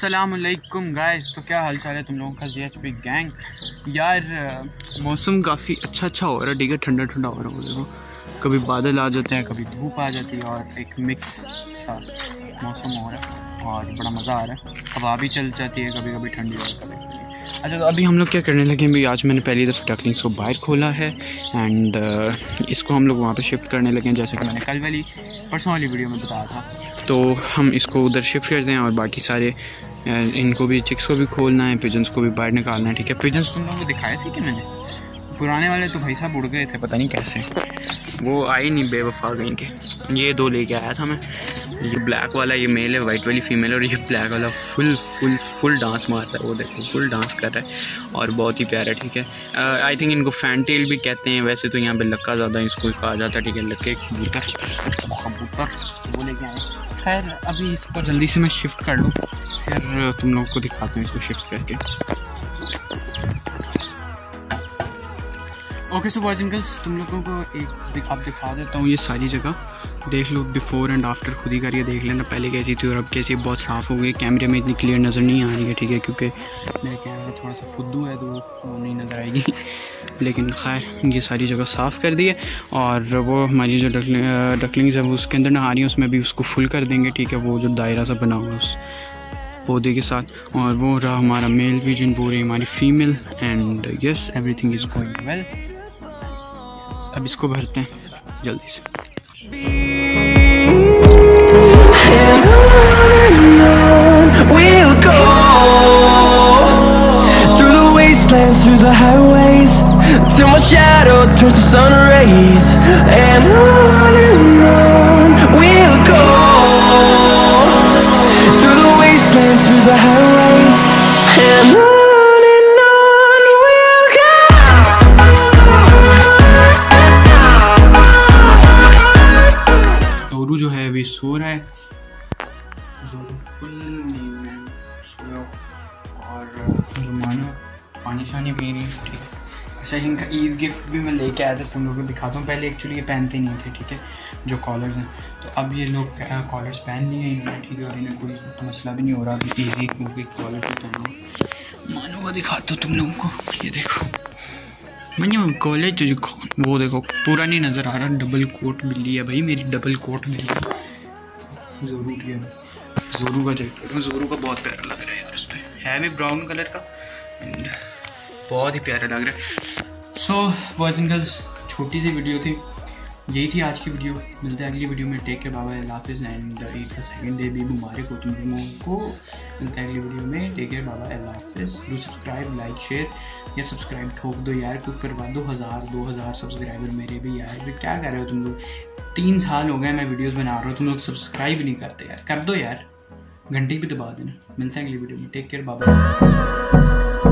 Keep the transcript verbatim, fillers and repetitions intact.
अस्सलामुअलैकुम गाइस, तो क्या हाल चाल है तुम लोगों का। जी एच पी गैंग यार, मौसम काफ़ी अच्छा अच्छा हो रहा है, ठीक है, ठंडा ठंडा हो रहा है। देखो कभी बादल आ जाते हैं, कभी धूप आ जाती है और एक मिक्स सा मौसम हो रहा है और बड़ा मज़ा आ रहा है। हवा भी चल जाती है कभी कभी ठंडी और कभी कभी। अच्छा, तो अभी हम लोग क्या करने लगे भाई, आज मैंने पहली दफ़ा डकलिंग्स को बाहर खोला है एंड uh, इसको हम लोग वहाँ पे शिफ्ट करने लगे हैं, जैसे कि मैंने कल वाली परसों वाली वीडियो में बताया था। तो हम इसको उधर शिफ्ट करते हैं और बाकी सारे इनको भी, चिक्स को भी खोलना है, पिजन्स को भी बाहर निकालना है, ठीक है। पिजन्स तुम लोगों को दिखाए थे कि मैंने, पुराने वाले तो भाई साहब उड़ गए थे, पता नहीं कैसे, वो आए नहीं, बेवफा गई के। ये दो लेके आया था मैं, ये ब्लैक वाला ये मेल है, वाइट वाली फीमेल, और ये ब्लैक वाला फुल फुल फुल डांस मारता है, वो देखो फुल डांस कर रहा है और बहुत ही प्यारा, ठीक है। आई थिंक इनको फैंटेल भी कहते हैं, वैसे तो यहाँ पे लक्का ज़्यादा इसको कहा जाता है, ठीक है। लक्के कबूतर कबूतर वो लेके आए। खैर अभी इसको जल्दी से मैं शिफ्ट कर लूँ, फिर तुम लोगों को दिखाता हूँ इसको शिफ्ट करके। Okay so boys and girls, तुम लोगों को एक आप दिखा देता हूँ, ये सारी जगह देख लो, बिफोर एंड आफ्टर खुद ही करके देख लेना, पहले कैसी थी और अब कैसी, बहुत साफ़ हो गई। कैमरे में इतनी क्लियर नज़र नहीं आ रही है, ठीक है, क्योंकि मेरे कैमरा थोड़ा सा फुद्दू है तो वो नहीं नज़र आएगी, लेकिन खैर ये सारी जगह साफ़ कर दी है। और वो हमारी जो डकलिंग डकलिंग्स है वो उसके अंदर नहा रही है, उसमें भी उसको फुल कर देंगे, ठीक है, वो जो दायरा सा बना हुआ उस पौधे के साथ। और वो रहा हमारा मेल पिजन, वो रही हमारी female, and yes everything is going well. अब इसको भरते हैं जल्दी से। We'll go through the wastelands, through the highways, till my shadow turns to sun rays. And on and on we'll go through the wastelands, through the highways, and on. जो है अभी सो रहा है, फुल नींद में सोया और जो मानो पानी शानी पी रही है, ठीक है। अच्छा, इनका ईद गिफ्ट भी मैं लेके आया था, तुम लोगों को दिखाता हूँ। पहले एक्चुअली ये पहनते नहीं थे, ठीक है, जो कॉलर्स हैं, तो अब ये लोग कॉलर्स पहन लिए हैं इन्होंने, ठीक है, और इन्हें कोई तो मसला भी नहीं हो रहा अभी ईजी, क्योंकि कॉलर भी पहनो। मानो वो दिखाता हूँ तुम लोगों को, ये देखो मैं कॉलेज जो वो देखो पूरा नहीं नज़र आ रहा, डबल कोट मिली है भाई, मेरी डबल कोट मिली है। ज़ोरू की ज़ोरू का जैकेट, ज़ोरू का बहुत प्यारा लग रहा है यार, उस पर है भी ब्राउन कलर का एंड बहुत ही प्यारा लग रहा है। सो बॉयज़ एंड गर्ल्स, छोटी सी वीडियो थी, यही थी आज की वीडियो। मिलते हैं अगली वीडियो में, टेक केयर, बाय बाय, हाफिज़ एंड ईद का सेकंड डे भी मुबारक हो तुम लोगों को। मिलते हैं अगली वीडियो में, take care, bye bye, Allah हाफिज़। डू सब्सक्राइब, लाइक, शेयर, यार सब्सक्राइब ठोक दो यार, कुछ करवा दो, हज़ार दो हज़ार सब्सक्राइबर मेरे भी यार। फिर क्या कर रहे हो तुम लोग, तीन साल हो गए मैं वीडियोज़ बना रहा हूँ, तुम लोग सब्सक्राइब नहीं करते यार, कर दो यार, घंटी भी दबा देना। मिलते हैं अगली वीडियो में, टेक केयर, बाय बाय।